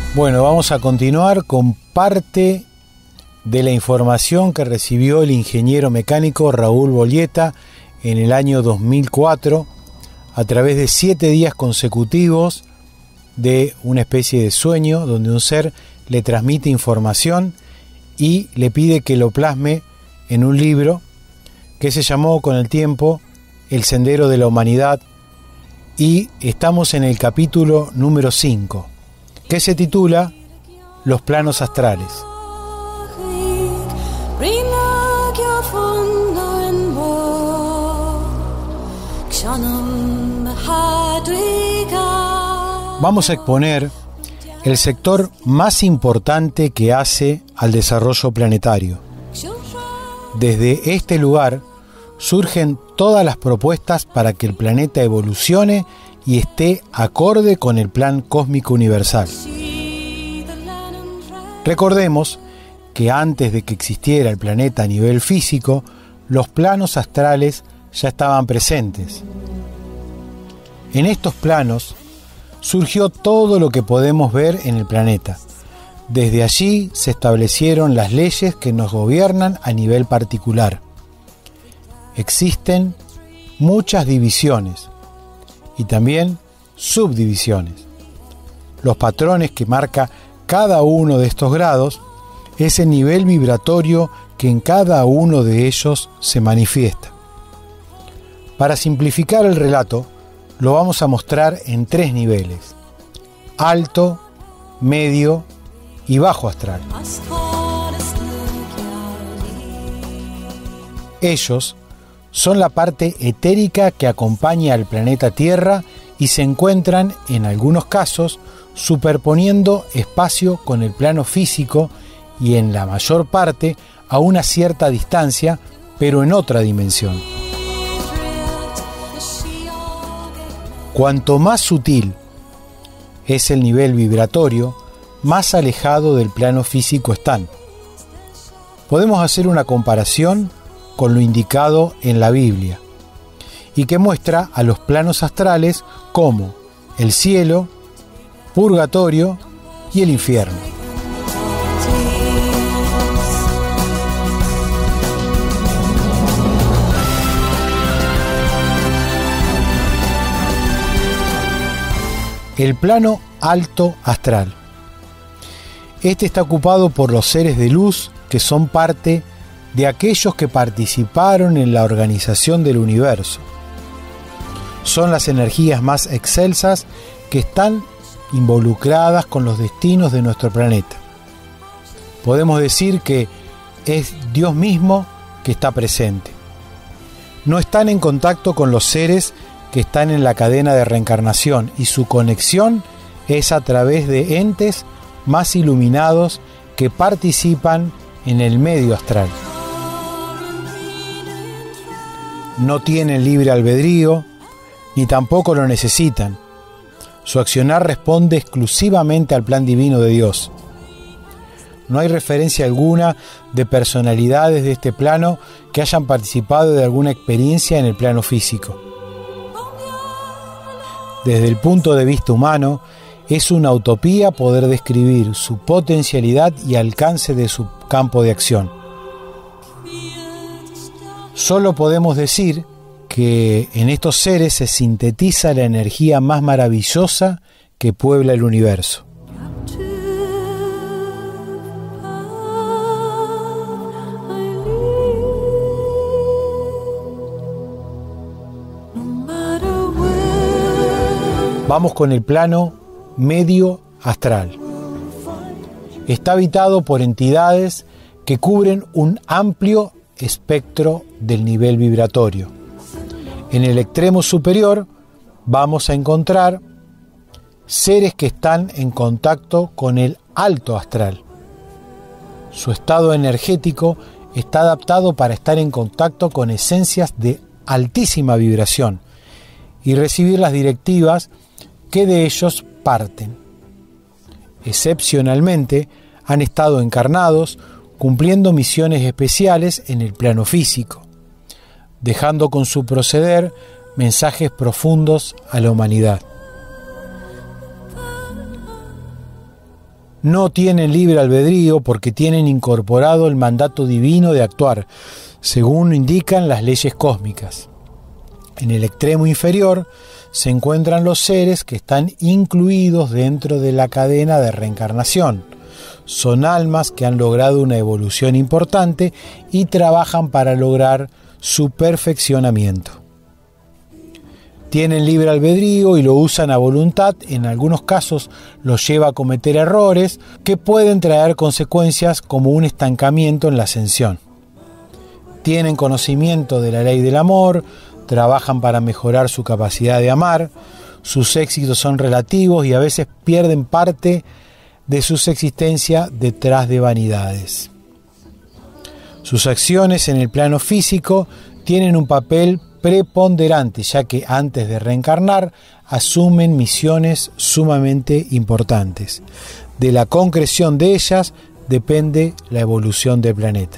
Bueno, vamos a continuar con parte de la información que recibió el ingeniero mecánico Raúl Bollieta en el año 2004 a través de 7 días consecutivos de una especie de sueño donde un ser le transmite información y le pide que lo plasme en un libro que se llamó con el tiempo El Sendero de la Humanidad, y estamos en el capítulo número 5, que se titula Los planos astrales. Vamos a exponer el sector más importante que hace al desarrollo planetario. Desde este lugar surgen todas las propuestas para que el planeta evolucione y esté acorde con el plan cósmico universal. Recordemos que antes de que existiera el planeta a nivel físico, los planos astrales ya estaban presentes. En estos planos surgió todo lo que podemos ver en el planeta. Desde allí se establecieron las leyes que nos gobiernan a nivel particular. Existen muchas divisiones y también subdivisiones. Los patrones que marca cada uno de estos grados es el nivel vibratorio que en cada uno de ellos se manifiesta. Para simplificar el relato, lo vamos a mostrar en 3 niveles: alto, medio y bajo astral. Ellos son la parte etérica que acompaña al planeta Tierra y se encuentran, en algunos casos, superponiendo espacio con el plano físico y en la mayor parte a una cierta distancia, pero en otra dimensión. Cuanto más sutil es el nivel vibratorio, más alejado del plano físico están. Podemos hacer una comparación con lo indicado en la Biblia, y que muestra a los planos astrales como el cielo, purgatorio y el infierno. El plano alto astral. Este está ocupado por los seres de luz que son parte de aquellos que participaron en la organización del universo. Son las energías más excelsas que están involucradas con los destinos de nuestro planeta. Podemos decir que es Dios mismo que está presente. No están en contacto con los seres que están en la cadena de reencarnación y su conexión es a través de entes más iluminados que participan en el medio astral. No tienen libre albedrío, ni tampoco lo necesitan. Su accionar responde exclusivamente al plan divino de Dios. No hay referencia alguna de personalidades de este plano que hayan participado de alguna experiencia en el plano físico. Desde el punto de vista humano, es una utopía poder describir su potencialidad y alcance de su campo de acción. Solo podemos decir que en estos seres se sintetiza la energía más maravillosa que puebla el universo. Vamos con el plano medio astral. Está habitado por entidades que cubren un amplio espectro del nivel vibratorio. En el extremo superior vamos a encontrar seres que están en contacto con el alto astral. Su estado energético está adaptado para estar en contacto con esencias de altísima vibración y recibir las directivas que de ellos parten. Excepcionalmente, han estado encarnados cumpliendo misiones especiales en el plano físico, dejando con su proceder mensajes profundos a la humanidad. No tienen libre albedrío porque tienen incorporado el mandato divino de actuar, según indican las leyes cósmicas. En el extremo inferior se encuentran los seres que están incluidos dentro de la cadena de reencarnación. Son almas que han logrado una evolución importante y trabajan para lograr su perfeccionamiento. Tienen libre albedrío y lo usan a voluntad. En algunos casos los lleva a cometer errores que pueden traer consecuencias como un estancamiento en la ascensión. Tienen conocimiento de la ley del amor, trabajan para mejorar su capacidad de amar, sus éxitos son relativos y a veces pierden parte de su existencia detrás de vanidades. Sus acciones en el plano físico tienen un papel preponderante, ya que antes de reencarnar asumen misiones sumamente importantes. De la concreción de ellas depende la evolución del planeta.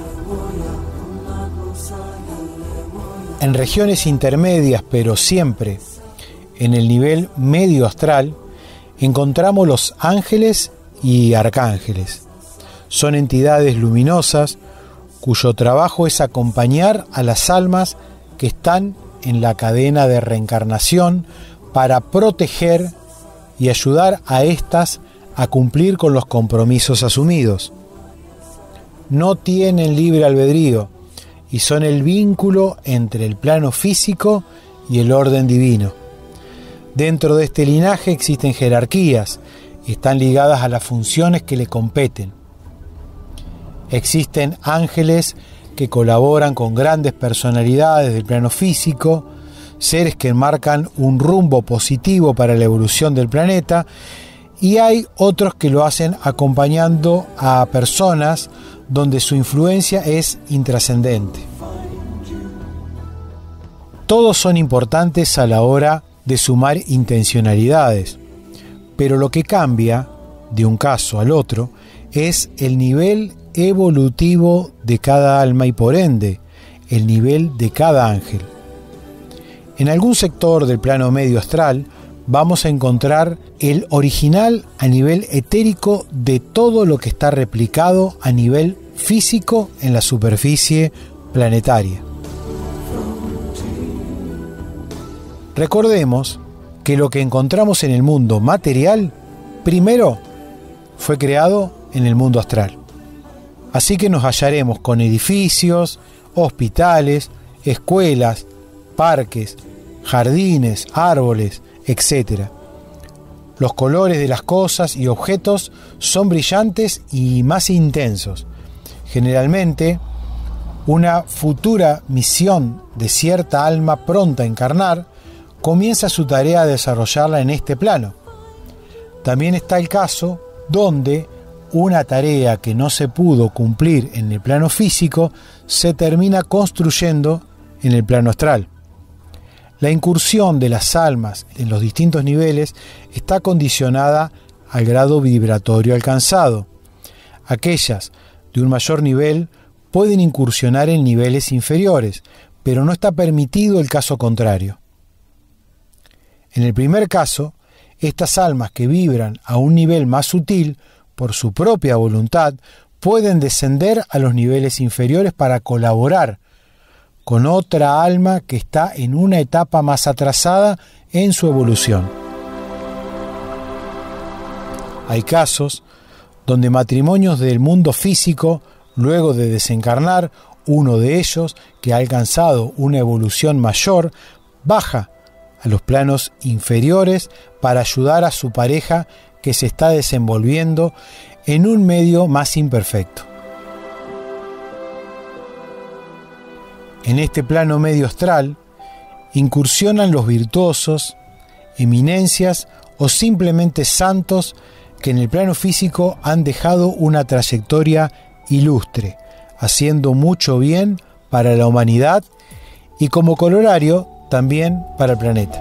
En regiones intermedias, pero siempre en el nivel medio astral, encontramos los ángeles y arcángeles. Son entidades luminosas cuyo trabajo es acompañar a las almas que están en la cadena de reencarnación para proteger y ayudar a éstas a cumplir con los compromisos asumidos. No tienen libre albedrío y son el vínculo entre el plano físico y el orden divino. Dentro de este linaje existen jerarquías y están ligadas a las funciones que le competen. Existen ángeles que colaboran con grandes personalidades del plano físico, seres que marcan un rumbo positivo para la evolución del planeta, y hay otros que lo hacen acompañando a personas donde su influencia es intrascendente. Todos son importantes a la hora de sumar intencionalidades, pero lo que cambia de un caso al otro es el nivel evolutivo de cada alma y por ende el nivel de cada ángel. En algún sector del plano medio astral vamos a encontrar el original a nivel etérico de todo lo que está replicado a nivel físico en la superficie planetaria. Recordemos que lo que encontramos en el mundo material primero fue creado en el mundo astral. Así que nos hallaremos con edificios, hospitales, escuelas, parques, jardines, árboles, etc. Los colores de las cosas y objetos son brillantes y más intensos. Generalmente, una futura misión de cierta alma pronta a encarnar comienza su tarea a desarrollarla en este plano. También está el caso donde una tarea que no se pudo cumplir en el plano físico se termina construyendo en el plano astral. La incursión de las almas en los distintos niveles está condicionada al grado vibratorio alcanzado. Aquellas de un mayor nivel pueden incursionar en niveles inferiores, pero no está permitido el caso contrario. En el primer caso, estas almas que vibran a un nivel más sutil por su propia voluntad pueden descender a los niveles inferiores para colaborar con otra alma que está en una etapa más atrasada en su evolución. Hay casos donde matrimonios del mundo físico, luego de desencarnar, uno de ellos, que ha alcanzado una evolución mayor, baja a los planos inferiores para ayudar a su pareja que se está desenvolviendo en un medio más imperfecto. En este plano medio astral incursionan los virtuosos, eminencias o simplemente santos que en el plano físico han dejado una trayectoria ilustre, haciendo mucho bien para la humanidad y como corolario también para el planeta.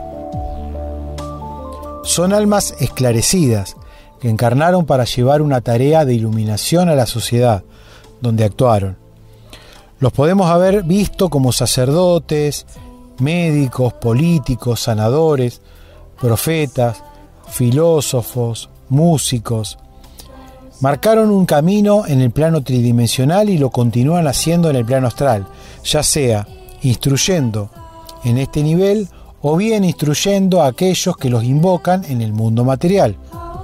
Son almas esclarecidas que encarnaron para llevar una tarea de iluminación a la sociedad donde actuaron. Los podemos haber visto como sacerdotes, médicos, políticos, sanadores, profetas, filósofos, músicos, Marcaron un camino en el plano tridimensional y lo continúan haciendo en el plano astral, ya sea instruyendo en este nivel o bien instruyendo a aquellos que los invocan en el mundo material.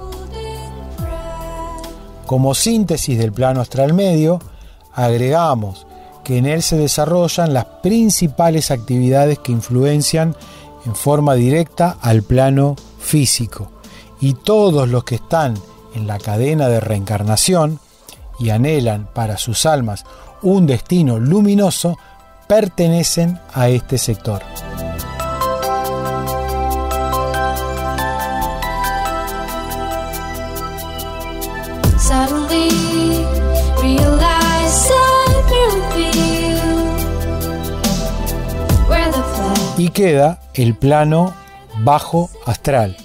Como síntesis del plano astral medio, agregamos que en él se desarrollan las principales actividades que influencian en forma directa al plano físico, y todos los que están en la cadena de reencarnación y anhelan para sus almas un destino luminoso pertenecen a este sector. Y queda el plano bajo astral.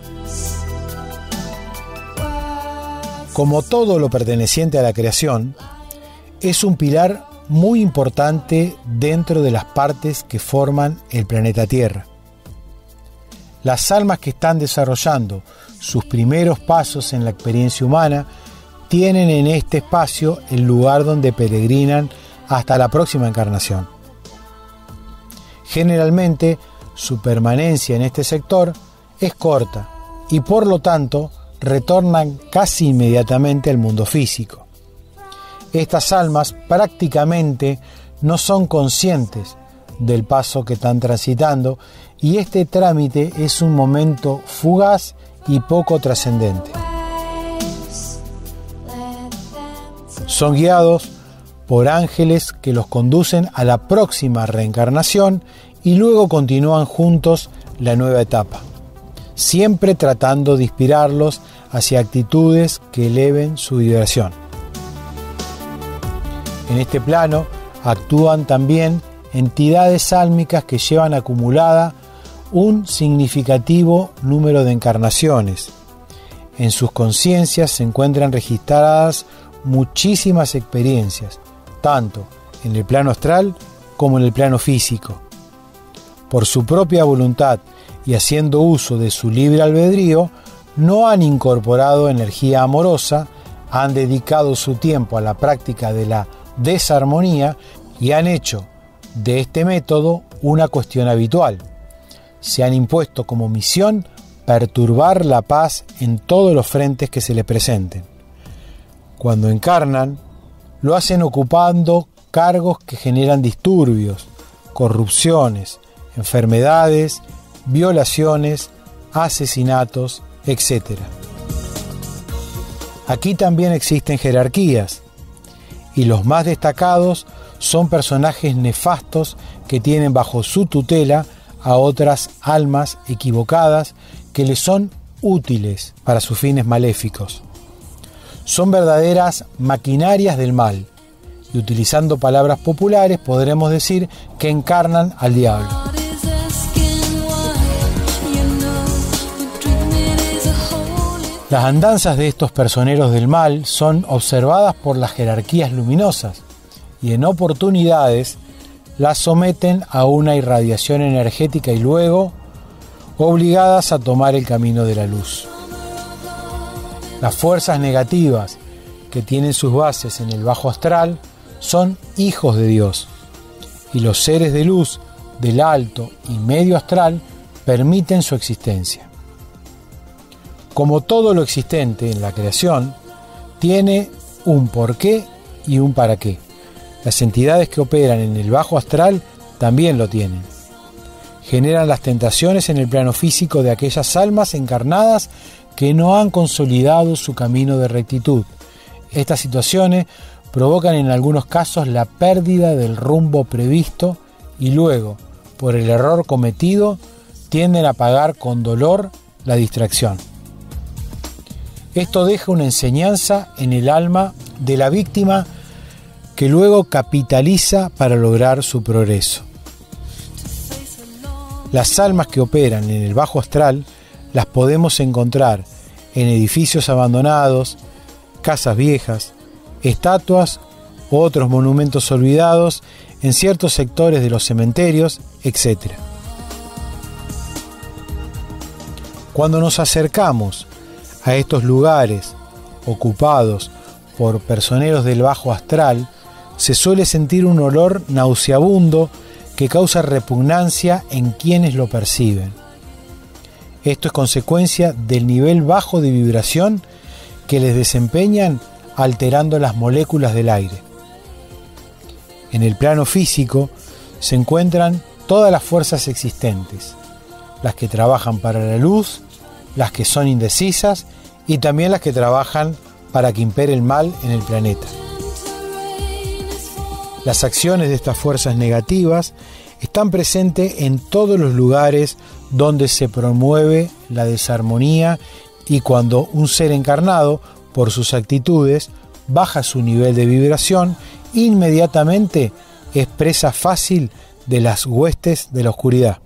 Como todo lo perteneciente a la creación, es un pilar muy importante dentro de las partes que forman el planeta Tierra. Las almas que están desarrollando sus primeros pasos en la experiencia humana tienen en este espacio el lugar donde peregrinan hasta la próxima encarnación. Generalmente, su permanencia en este sector es corta y por lo tanto retornan casi inmediatamente al mundo físico. Estas almas prácticamente no son conscientes del paso que están transitando y este trámite es un momento fugaz y poco trascendente. Son guiados por ángeles que los conducen a la próxima reencarnación y luego continúan juntos la nueva etapa, siempre tratando de inspirarlos hacia actitudes que eleven su vibración. En este plano actúan también entidades álmicas que llevan acumulada un significativo número de encarnaciones. En sus conciencias se encuentran registradas muchísimas experiencias, tanto en el plano astral como en el plano físico. Por su propia voluntad y haciendo uso de su libre albedrío, no han incorporado energía amorosa, han dedicado su tiempo a la práctica de la desarmonía y han hecho de este método una cuestión habitual. Se han impuesto como misión perturbar la paz en todos los frentes que se les presenten. Cuando encarnan, lo hacen ocupando cargos que generan disturbios, corrupciones, enfermedades, violaciones, asesinatos, etc. Aquí también existen jerarquías, y los más destacados son personajes nefastos que tienen bajo su tutela a otras almas equivocadas que les son útiles para sus fines maléficos. Son verdaderas maquinarias del mal, y utilizando palabras populares podremos decir que encarnan al diablo. Las andanzas de estos personeros del mal son observadas por las jerarquías luminosas y en oportunidades las someten a una irradiación energética y luego obligadas a tomar el camino de la luz. Las fuerzas negativas que tienen sus bases en el bajo astral son hijos de Dios y los seres de luz del alto y medio astral permiten su existencia. Como todo lo existente en la creación, tiene un porqué y un para qué. Las entidades que operan en el bajo astral también lo tienen. Generan las tentaciones en el plano físico de aquellas almas encarnadas que no han consolidado su camino de rectitud. Estas situaciones provocan en algunos casos la pérdida del rumbo previsto y luego, por el error cometido, tienden a pagar con dolor la distracción. Esto deja una enseñanza en el alma de la víctima que luego capitaliza para lograr su progreso. Las almas que operan en el bajo astral las podemos encontrar en edificios abandonados, casas viejas, estatuas u otros monumentos olvidados en ciertos sectores de los cementerios, etc. Cuando nos acercamos a estos lugares ocupados por personeros del bajo astral, se suele sentir un olor nauseabundo que causa repugnancia en quienes lo perciben. Esto es consecuencia del nivel bajo de vibración que les desempeñan alterando las moléculas del aire. En el plano físico se encuentran todas las fuerzas existentes, las que trabajan para la luz, las que son indecisas y también las que trabajan para que impere el mal en el planeta. Las acciones de estas fuerzas negativas están presentes en todos los lugares donde se promueve la desarmonía y cuando un ser encarnado, por sus actitudes, baja su nivel de vibración, inmediatamente es presa fácil de las huestes de la oscuridad.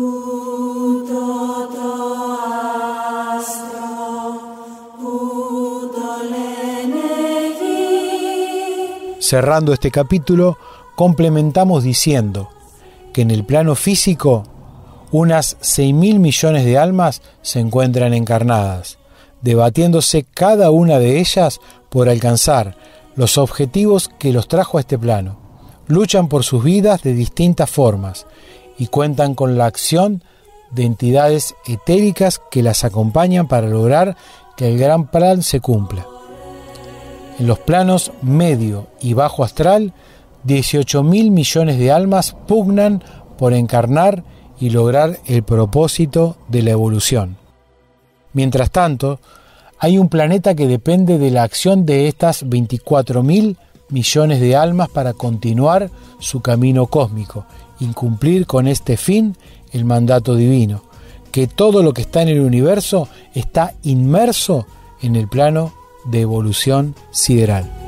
Cerrando este capítulo, complementamos diciendo que en el plano físico unas 6.000 millones de almas se encuentran encarnadas, debatiéndose cada una de ellas por alcanzar los objetivos que los trajo a este plano. Luchan por sus vidas de distintas formas y cuentan con la acción de entidades etéricas que las acompañan para lograr que el gran plan se cumpla. En los planos medio y bajo astral, 18.000 millones de almas pugnan por encarnar y lograr el propósito de la evolución. Mientras tanto, hay un planeta que depende de la acción de estas 24.000 millones de almas para continuar su camino cósmico y cumplir con este fin el mandato divino, que todo lo que está en el universo está inmerso en el plano de evolución sideral.